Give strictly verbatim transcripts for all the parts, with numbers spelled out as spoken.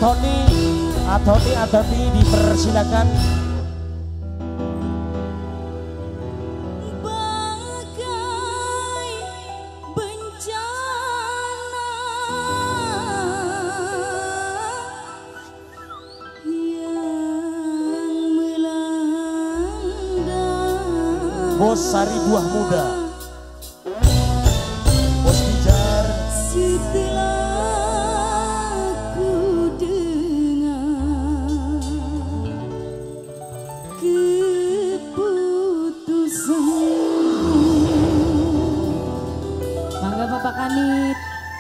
Atoni, Atoni, Atoni dipersilakan. Bos Sari Buah Muda, Bos Pijar. Setelah ku dengar keputusanmu, mangga Bapak Kanit.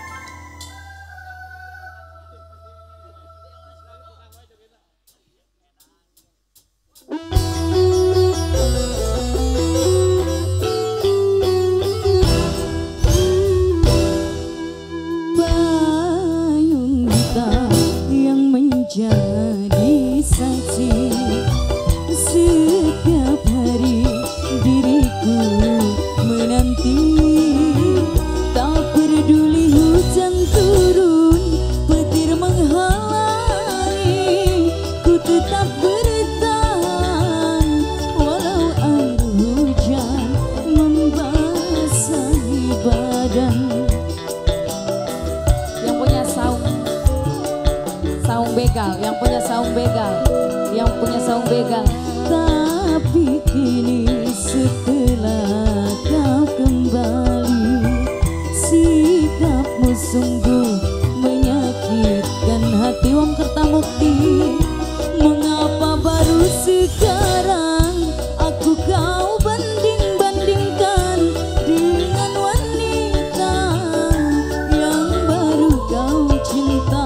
Jadi saksi setiap hari diriku menanti, tak peduli hujan turun, petir menghalangi, ku tetap bertahan walau air hujan membasahi badan. Yang punya saung Saung begal, yang punya saung begal, yang punya saung begal. Tapi kini setelah kau kembali, sikapmu sungguh menyakitkan hati. Wong Kertamukti, mengapa baru sekarang aku kau banding-bandingkan dengan wanita yang baru kau cinta?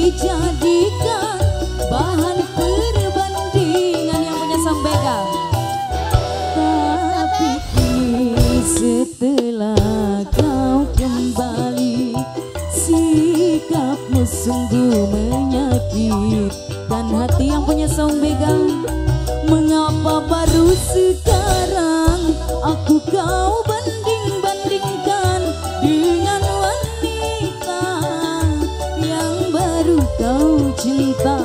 dijadikan bahan perbandingan yang punya saung begal. Tapi kini setelah kau kembali, sikapmu sungguh menyakitkan hati yang punya saung begal. Mengapa baru sekarang aku kau banding-bandingkan dengan wanita yang baru kau cinta?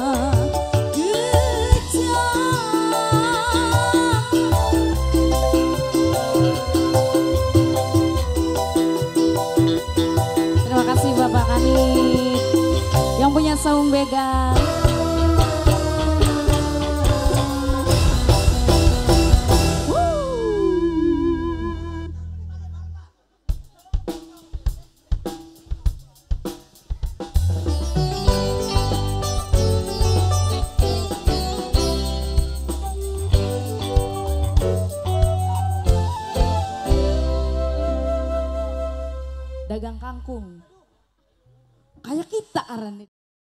Terima kasih Bapak Kanit yang punya saung begal. Dagang kangkung kayak kita aran